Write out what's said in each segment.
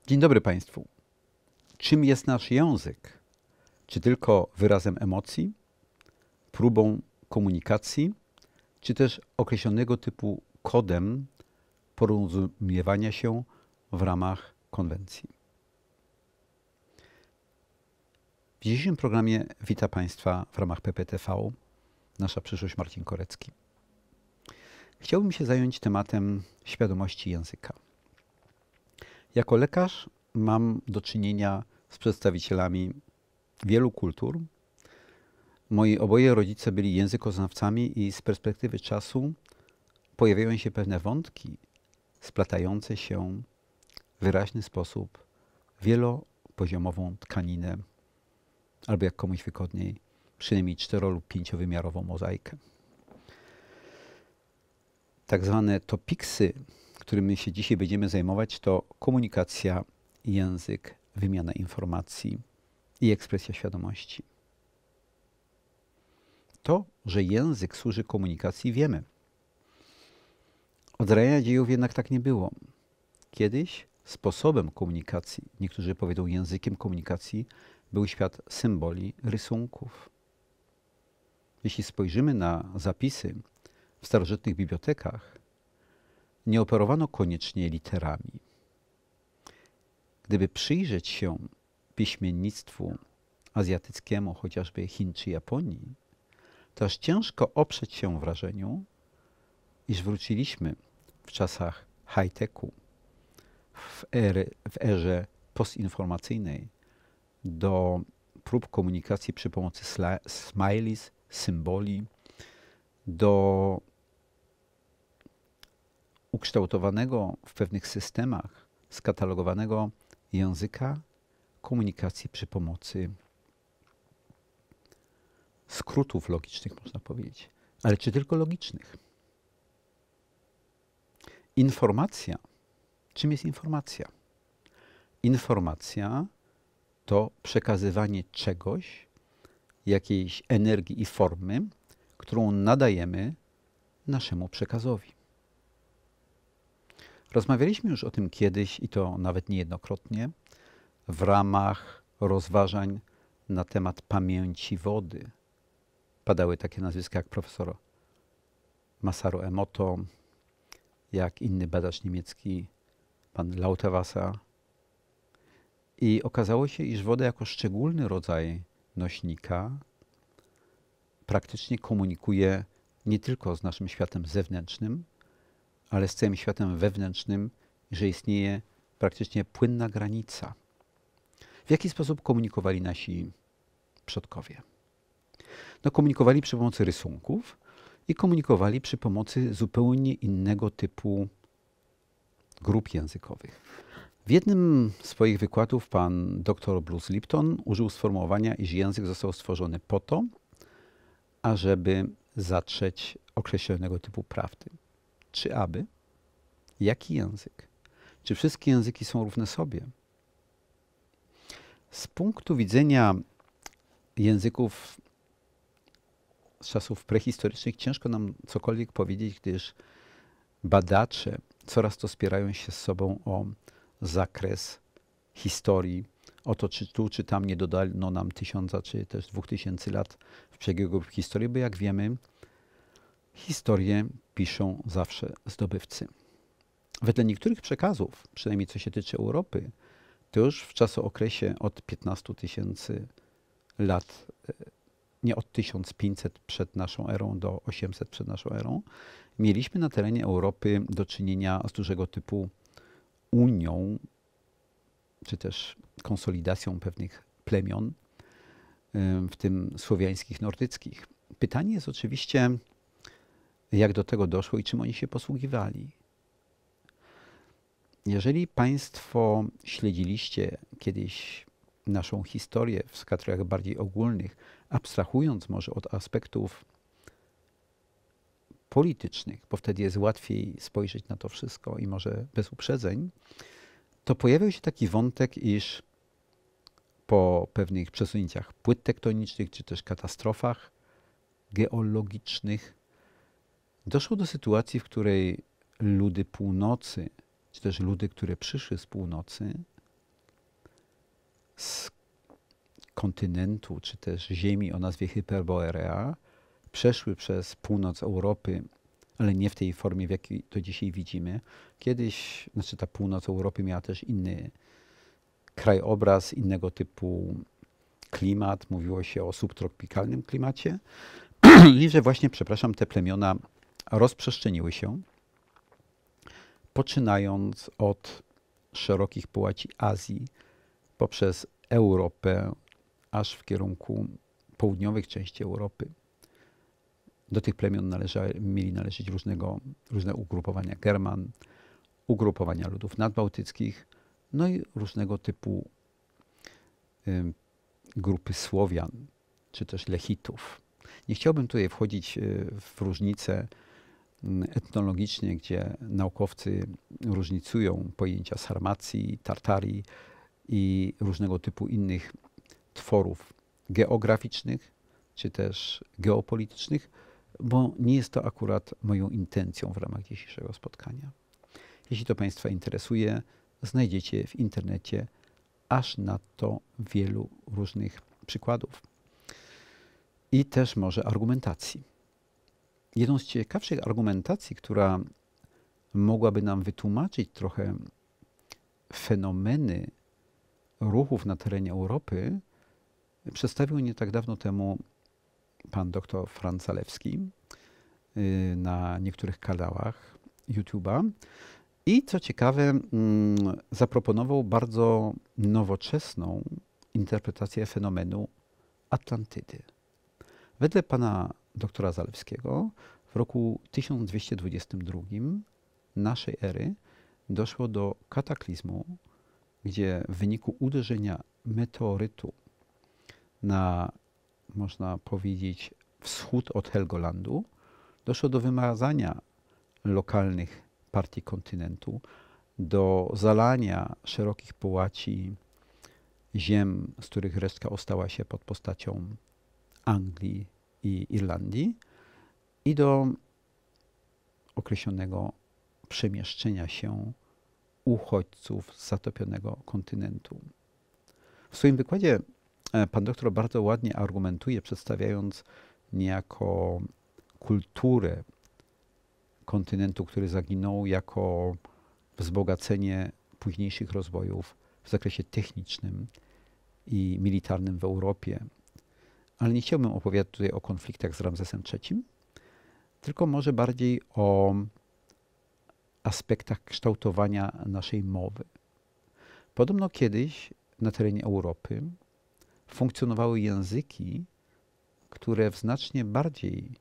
Dzień dobry Państwu. Czym jest nasz język? Czy tylko wyrazem emocji, próbą komunikacji, czy też określonego typu kodem porozumiewania się w ramach konwencji? W dzisiejszym programie wita Państwa w ramach PPTV Nasza przyszłość Marcin Korecki. Chciałbym się zająć tematem świadomości języka. Jako lekarz mam do czynienia z przedstawicielami wielu kultur. Moi oboje rodzice byli językoznawcami i z perspektywy czasu pojawiają się pewne wątki splatające się w wyraźny sposób wielopoziomową tkaninę, albo jak komuś wygodniej, przynajmniej 4- lub 5-wymiarową mozaikę. Tak zwane topiksy, którymi się dzisiaj będziemy zajmować, to komunikacja, język, wymiana informacji i ekspresja świadomości. To, że język służy komunikacji, wiemy. Od zarania dziejów jednak tak nie było. Kiedyś sposobem komunikacji, niektórzy powiedzą językiem komunikacji, był świat symboli, rysunków. Jeśli spojrzymy na zapisy w starożytnych bibliotekach, nie operowano koniecznie literami. Gdyby przyjrzeć się piśmiennictwu azjatyckiemu, chociażby Chin czy Japonii, to aż ciężko oprzeć się wrażeniu, iż wróciliśmy w czasach high-techu, w erze postinformacyjnej do prób komunikacji przy pomocy smileys, symboli, do ukształtowanego w pewnych systemach, skatalogowanego języka komunikacji przy pomocy skrótów logicznych, można powiedzieć. Ale czy tylko logicznych? Informacja. Czym jest informacja? Informacja to przekazywanie czegoś, jakiejś energii i formy, którą nadajemy naszemu przekazowi. Rozmawialiśmy już o tym kiedyś i to nawet niejednokrotnie w ramach rozważań na temat pamięci wody. Padały takie nazwiska jak profesor Masaru Emoto, jak inny badacz niemiecki, pan Lauterwasser. I okazało się, iż woda jako szczególny rodzaj nośnika praktycznie komunikuje nie tylko z naszym światem zewnętrznym, ale z całym światem wewnętrznym, że istnieje praktycznie płynna granica. W jaki sposób komunikowali nasi przodkowie? No, komunikowali przy pomocy rysunków i komunikowali przy pomocy zupełnie innego typu grup językowych. W jednym z swoich wykładów pan dr Bruce Lipton użył sformułowania, iż język został stworzony po to, ażeby zatrzeć określonego typu prawdy. Czy aby? Jaki język? Czy wszystkie języki są równe sobie? Z punktu widzenia języków z czasów prehistorycznych ciężko nam cokolwiek powiedzieć, gdyż badacze coraz to spierają się z sobą o zakres historii, o to, czy tu, czy tam nie dodano nam 1000 czy też 2000 lat w przebiegu historii, bo jak wiemy, historię piszą zawsze zdobywcy. Wedle niektórych przekazów, przynajmniej co się tyczy Europy, to już w czasookresie od 15 000 lat, nie od 1500 przed naszą erą do 800 przed naszą erą, mieliśmy na terenie Europy do czynienia z dużego typu unią, czy też konsolidacją pewnych plemion, w tym słowiańskich, nordyckich. Pytanie jest oczywiście, jak do tego doszło i czym oni się posługiwali. Jeżeli Państwo śledziliście kiedyś naszą historię w kategoriach bardziej ogólnych, abstrahując może od aspektów politycznych, bo wtedy jest łatwiej spojrzeć na to wszystko i może bez uprzedzeń, to pojawiał się taki wątek, iż po pewnych przesunięciach płyt tektonicznych, czy też katastrofach geologicznych, doszło do sytuacji, w której ludy północy, czy też ludy, które przyszły z północy, z kontynentu, czy też ziemi o nazwie Hyperborea, przeszły przez północ Europy, ale nie w tej formie, w jakiej to dzisiaj widzimy. Kiedyś, znaczy ta północ Europy miała też inny krajobraz, innego typu klimat. Mówiło się o subtropikalnym klimacie. I że właśnie, przepraszam, te plemiona rozprzestrzeniły się, poczynając od szerokich połaci Azji, poprzez Europę, aż w kierunku południowych części Europy. Do tych plemion mieli należeć różne ugrupowania German, ugrupowania ludów nadbałtyckich, no i różnego typu grupy Słowian, czy też Lechitów. Nie chciałbym tutaj wchodzić w różnice etnologicznie, gdzie naukowcy różnicują pojęcia Sarmacji, Tartarii i różnego typu innych tworów geograficznych, czy też geopolitycznych, bo nie jest to akurat moją intencją w ramach dzisiejszego spotkania. Jeśli to Państwa interesuje, znajdziecie w internecie aż nadto wielu różnych przykładów i też może argumentacji. Jedną z ciekawszych argumentacji, która mogłaby nam wytłumaczyć trochę fenomeny ruchów na terenie Europy, przedstawił nie tak dawno temu pan dr Franz Zalewski na niektórych kanałach YouTube'a. I co ciekawe, zaproponował bardzo nowoczesną interpretację fenomenu Atlantydy. Wedle pana doktora Zalewskiego w roku 1222 naszej ery doszło do kataklizmu, gdzie w wyniku uderzenia meteorytu na, można powiedzieć, wschód od Helgolandu doszło do wymazania lokalnych partii kontynentu, do zalania szerokich połaci ziem, z których resztka ostała się pod postacią Anglii i Irlandii i do określonego przemieszczenia się uchodźców z zatopionego kontynentu. W swoim wykładzie pan doktor bardzo ładnie argumentuje, przedstawiając niejako kulturę kontynentu, który zaginął, jako wzbogacenie późniejszych rozwojów w zakresie technicznym i militarnym w Europie. Ale nie chciałbym opowiadać tutaj o konfliktach z Ramzesem III, tylko może bardziej o aspektach kształtowania naszej mowy. Podobno kiedyś na terenie Europy funkcjonowały języki, które w znacznie bardziej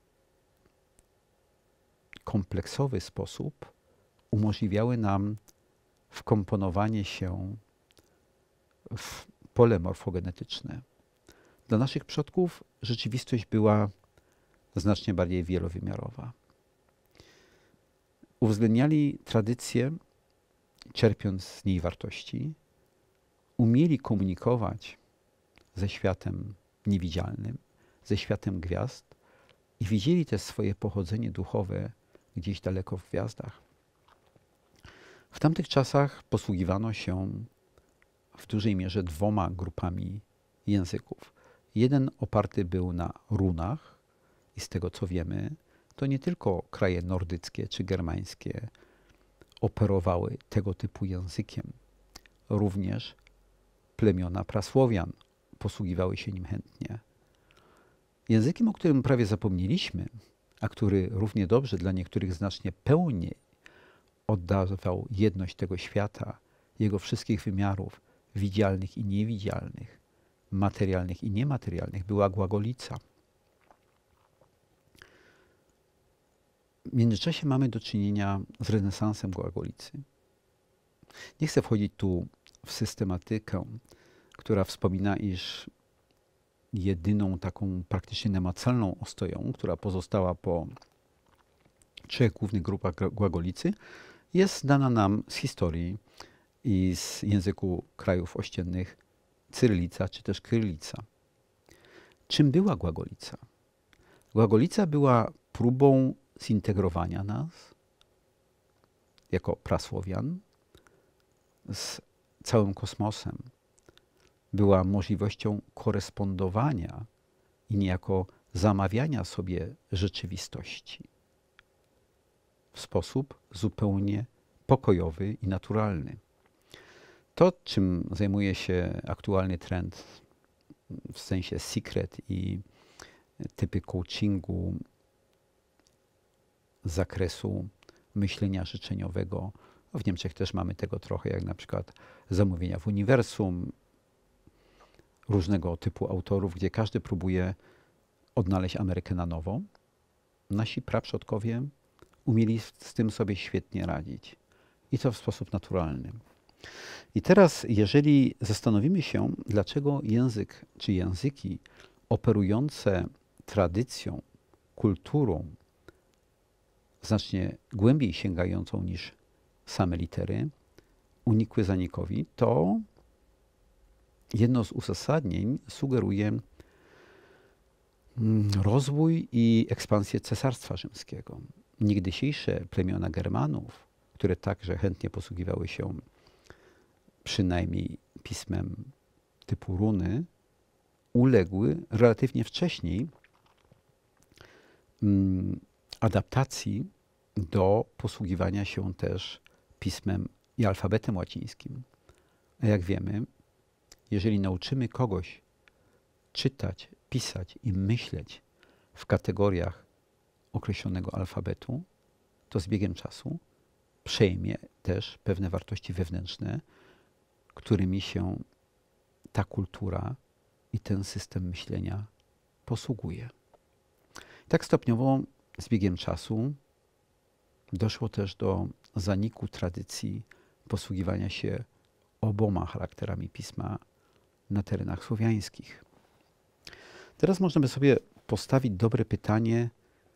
kompleksowy sposób umożliwiały nam wkomponowanie się w pole morfogenetyczne. Dla naszych przodków rzeczywistość była znacznie bardziej wielowymiarowa. Uwzględniali tradycję, czerpiąc z niej wartości, umieli komunikować ze światem niewidzialnym, ze światem gwiazd i widzieli też swoje pochodzenie duchowe gdzieś daleko w gwiazdach. W tamtych czasach posługiwano się w dużej mierze dwoma grupami języków. Jeden oparty był na runach i z tego co wiemy, to nie tylko kraje nordyckie czy germańskie operowały tego typu językiem. Również plemiona prasłowian posługiwały się nim chętnie. Językiem, o którym prawie zapomnieliśmy, a który równie dobrze dla niektórych znacznie pełniej oddawał jedność tego świata, jego wszystkich wymiarów, widzialnych i niewidzialnych, materialnych i niematerialnych, była głagolica. W międzyczasie mamy do czynienia z renesansem głagolicy. Nie chcę wchodzić tu w systematykę, która wspomina, iż jedyną taką praktycznie namacalną ostoją, która pozostała po trzech głównych grupach głagolicy, jest dana nam z historii i z języku krajów ościennych cyrylica czy też krylica. Czym była głagolica? Głagolica była próbą zintegrowania nas jako prasłowian z całym kosmosem, była możliwością korespondowania i niejako zamawiania sobie rzeczywistości w sposób zupełnie pokojowy i naturalny. To, czym zajmuje się aktualny trend w sensie secret i typy coachingu z zakresu myślenia życzeniowego. W Niemczech też mamy tego trochę, jak na przykład zamówienia w uniwersum, różnego typu autorów, gdzie każdy próbuje odnaleźć Amerykę na nowo. Nasi praprzodkowie umieli z tym sobie świetnie radzić i to w sposób naturalny. I teraz, jeżeli zastanowimy się, dlaczego język czy języki operujące tradycją, kulturą, znacznie głębiej sięgającą niż same litery, unikły zanikowi, to jedno z uzasadnień sugeruje rozwój i ekspansję Cesarstwa Rzymskiego. Niegdysiejsze plemiona Germanów, które także chętnie posługiwały się przynajmniej pismem typu runy, uległy relatywnie wcześniej adaptacji do posługiwania się też pismem i alfabetem łacińskim. A jak wiemy, jeżeli nauczymy kogoś czytać, pisać i myśleć w kategoriach określonego alfabetu, to z biegiem czasu przejmie też pewne wartości wewnętrzne, którymi się ta kultura i ten system myślenia posługuje. Tak stopniowo z biegiem czasu doszło też do zaniku tradycji posługiwania się oboma charakterami pisma na terenach słowiańskich. Teraz można by sobie postawić dobre pytanie,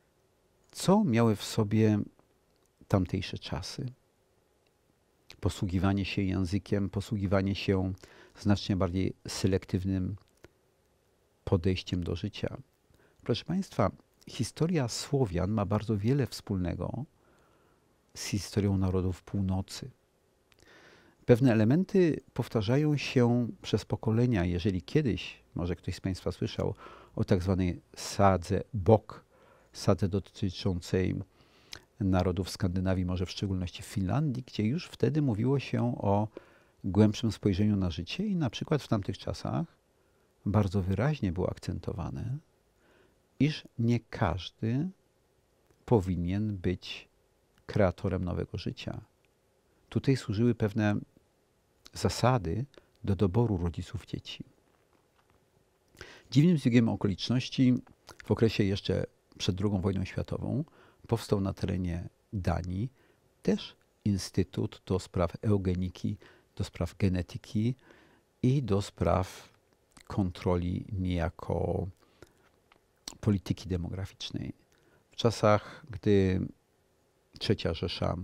co miały w sobie tamtejsze czasy? Posługiwanie się językiem, posługiwanie się znacznie bardziej selektywnym podejściem do życia. Proszę Państwa, historia Słowian ma bardzo wiele wspólnego z historią narodów północy. Pewne elementy powtarzają się przez pokolenia. Jeżeli kiedyś, może ktoś z Państwa słyszał o tak zwanej sadze Bok, sadze dotyczącej narodów Skandynawii, może w szczególności w Finlandii, gdzie już wtedy mówiło się o głębszym spojrzeniu na życie i na przykład w tamtych czasach bardzo wyraźnie było akcentowane, iż nie każdy powinien być kreatorem nowego życia. Tutaj służyły pewne zasady do doboru rodziców dzieci. Dziwnym zbiegiem okoliczności w okresie jeszcze przed II wojną światową powstał na terenie Danii też Instytut do spraw eugeniki, do spraw genetyki i do spraw kontroli niejako polityki demograficznej. W czasach, gdy III Rzesza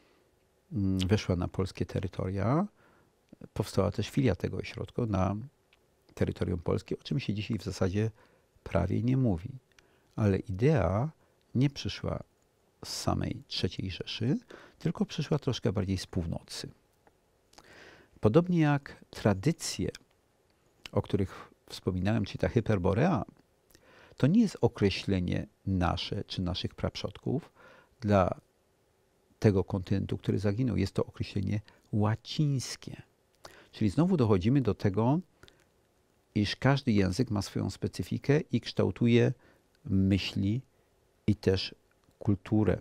weszła na polskie terytoria, powstała też filia tego ośrodka na terytorium Polski, o czym się dzisiaj w zasadzie prawie nie mówi. Ale idea nie przyszła z samej III Rzeszy, tylko przyszła troszkę bardziej z północy. Podobnie jak tradycje, o których wspominałem, czyli ta hyperborea, to nie jest określenie nasze czy naszych praprzodków dla tego kontynentu, który zaginął. Jest to określenie łacińskie. Czyli znowu dochodzimy do tego, iż każdy język ma swoją specyfikę i kształtuje myśli i też kulturę.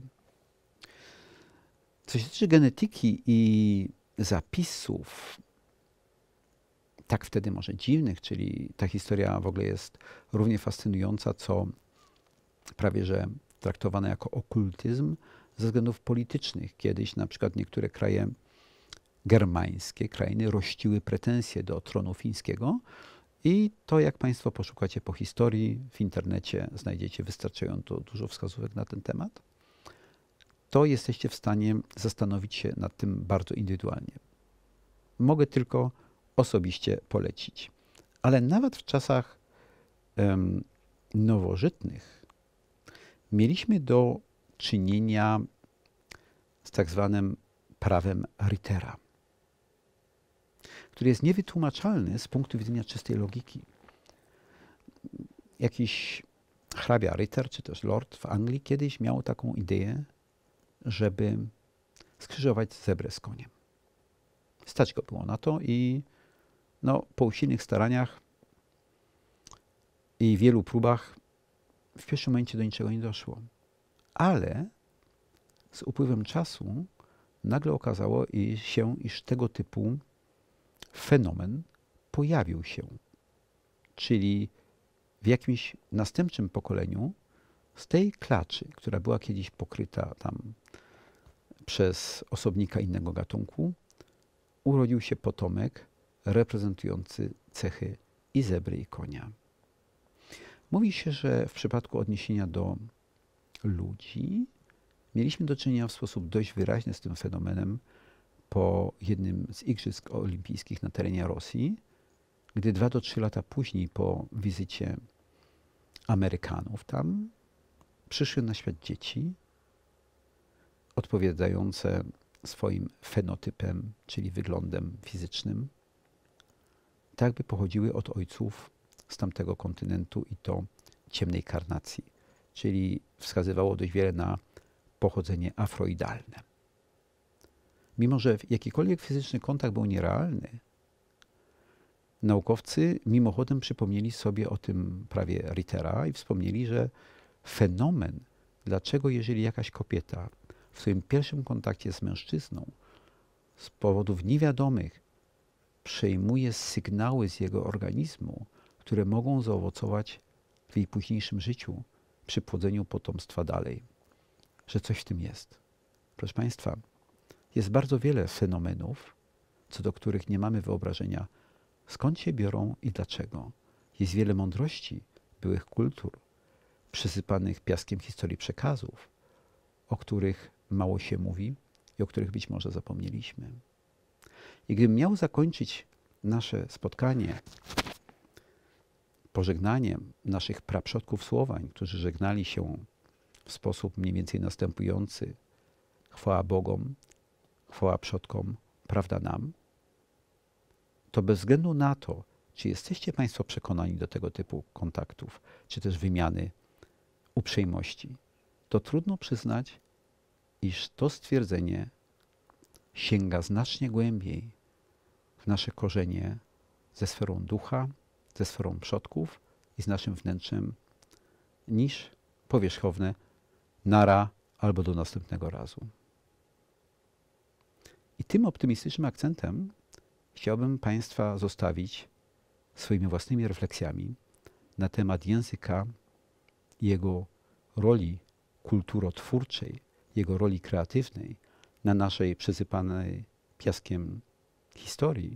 Co się tyczy genetyki i zapisów, tak wtedy może dziwnych, czyli ta historia w ogóle jest równie fascynująca, co prawie że traktowana jako okultyzm ze względów politycznych. Kiedyś na przykład niektóre kraje germańskie, krainy rościły pretensje do tronu fińskiego i to, jak Państwo poszukacie po historii, w internecie znajdziecie wystarczająco dużo wskazówek na ten temat, to jesteście w stanie zastanowić się nad tym bardzo indywidualnie. Mogę tylko osobiście polecić. Ale nawet w czasach nowożytnych mieliśmy do czynienia z tak zwanym prawem Rittera. który jest niewytłumaczalny z punktu widzenia czystej logiki. Jakiś hrabia Ritter, czy też lord w Anglii kiedyś miał taką ideę, żeby skrzyżować zebrę z koniem. Stać go było na to i po usilnych staraniach i wielu próbach w pierwszym momencie do niczego nie doszło. Ale z upływem czasu nagle okazało się, iż tego typu fenomen pojawił się. Czyli w jakimś następczym pokoleniu z tej klaczy, która była kiedyś pokryta tam przez osobnika innego gatunku, urodził się potomek reprezentujący cechy i zebry, i konia. Mówi się, że w przypadku odniesienia do ludzi mieliśmy do czynienia w sposób dość wyraźny z tym fenomenem po jednym z Igrzysk Olimpijskich na terenie Rosji, gdy 2 do 3 lata później po wizycie Amerykanów tam przyszły na świat dzieci odpowiadające swoim fenotypem, czyli wyglądem fizycznym, tak by pochodziły od ojców z tamtego kontynentu i to ciemnej karnacji, czyli wskazywało dość wiele na pochodzenie afroidalne. Mimo że jakikolwiek fizyczny kontakt był nierealny, naukowcy mimochodem przypomnieli sobie o tym prawie Rittera i wspomnieli, że fenomen, dlaczego jeżeli jakaś kobieta w swoim pierwszym kontakcie z mężczyzną z powodów niewiadomych przejmuje sygnały z jego organizmu, które mogą zaowocować w jej późniejszym życiu przy płodzeniu potomstwa dalej, że coś w tym jest. Proszę Państwa, jest bardzo wiele fenomenów, co do których nie mamy wyobrażenia, skąd się biorą i dlaczego. Jest wiele mądrości byłych kultur, przysypanych piaskiem historii przekazów, o których mało się mówi i o których być może zapomnieliśmy. I gdybym miał zakończyć nasze spotkanie pożegnaniem naszych praprzodków Słowań, którzy żegnali się w sposób mniej więcej następujący: chwała Bogom, chwała przodkom, prawda nam, to bez względu na to, czy jesteście Państwo przekonani do tego typu kontaktów, czy też wymiany uprzejmości, to trudno przyznać, iż to stwierdzenie sięga znacznie głębiej w nasze korzenie ze sferą ducha, ze sferą przodków i z naszym wnętrzem, niż powierzchowne nara albo do następnego razu. I tym optymistycznym akcentem chciałbym Państwa zostawić swoimi własnymi refleksjami na temat języka i jego roli kulturotwórczej, jego roli kreatywnej na naszej przesypanej piaskiem historii.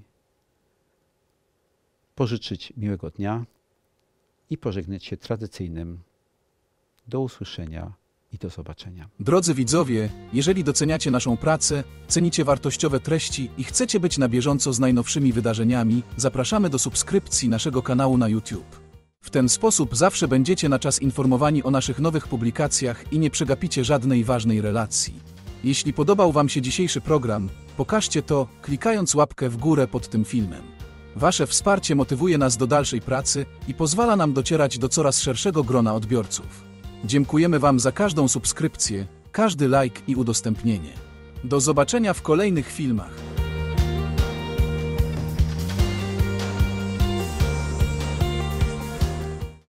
Pożyczyć miłego dnia i pożegnać się tradycyjnym do usłyszenia i do zobaczenia. Drodzy widzowie, jeżeli doceniacie naszą pracę, cenicie wartościowe treści i chcecie być na bieżąco z najnowszymi wydarzeniami, zapraszamy do subskrypcji naszego kanału na YouTube. W ten sposób zawsze będziecie na czas informowani o naszych nowych publikacjach i nie przegapicie żadnej ważnej relacji. Jeśli podobał Wam się dzisiejszy program, pokażcie to, klikając łapkę w górę pod tym filmem. Wasze wsparcie motywuje nas do dalszej pracy i pozwala nam docierać do coraz szerszego grona odbiorców. Dziękujemy Wam za każdą subskrypcję, każdy like i udostępnienie. Do zobaczenia w kolejnych filmach.